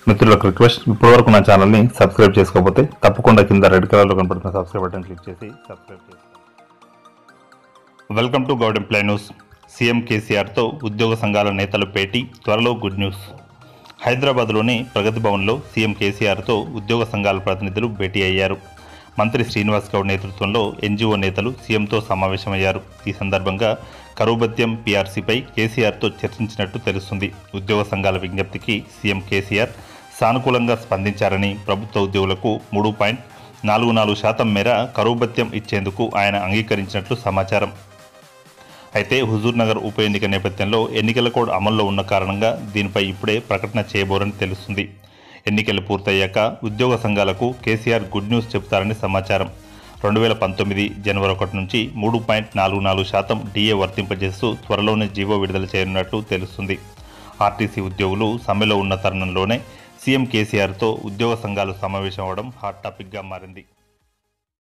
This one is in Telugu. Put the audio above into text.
మిత్రులకు రిక్వెస్ట్, ఇప్పటివరకు నా ఛానల్ని సబ్స్క్రైబ్ చేసుకోకపోతే తప్పకుండా కింద రెడ్ కలర్లో కనపడుతున్న సబ్స్క్రైబ్ బటన్ క్లిక్ చేసి సబ్స్క్రైబ్ చేసుకోండి. Welcome to Goud employee news. CM కేసీఆర్తో ఉద్యోగ సంఘాల నేతలు భేటీ, త్వరలో గుడ్ న్యూస్. హైదరాబాద్లోని ప్రగతి భవన్లో సీఎం కేసీఆర్తో ఉద్యోగ సంఘాల ప్రతినిధులు భేటీ అయ్యారు. మంత్రి శ్రీనివాస్ గౌడ్ నేతృత్వంలో ఎన్టీవీఓ నేతలు సీఎంతో సమావేశమయ్యారు. ఈ సందర్భంగా కరువు భత్యం పీఆర్సీపై కేసీఆర్తో చర్చించినట్టు తెలుస్తుంది. ఉద్యోగ సంఘాల విజ్ఞప్తికి సీఎం కేసీఆర్ సానుకూలంగా స్పందించారని, ప్రభుత్వ ఉద్యోగులకు 3.44% మేర కరువు భత్యం ఇచ్చేందుకు ఆయన అంగీకరించినట్లు సమాచారం. అయితే హుజూర్ నగర్ ఉప ఎన్నిక నేపథ్యంలో ఎన్నికల కోడ్ అమల్లో ఉన్న కారణంగా దీనిపై ఇప్పుడే ప్రకటన చేయబోరని తెలుస్తుంది. ఎన్నికలు పూర్తయ్యాక ఉద్యోగ సంఘాలకు కేసీఆర్ గుడ్ న్యూస్ చెబుతారని సమాచారం. 2019 జనవరి 1 నుంచి 3.44% డిఏ వర్తింపజేస్తూ త్వరలోనే జీవో విడుదల చేయనున్నట్టు తెలుస్తుంది. ఆర్టీసీ ఉద్యోగులు సమ్మెలో ఉన్న తరుణంలోనే సీఎం కేసీఆర్తో ఉద్యోగ సంఘాలు సమావేశం అవడం హాట్ టాపిక్గా మారింది.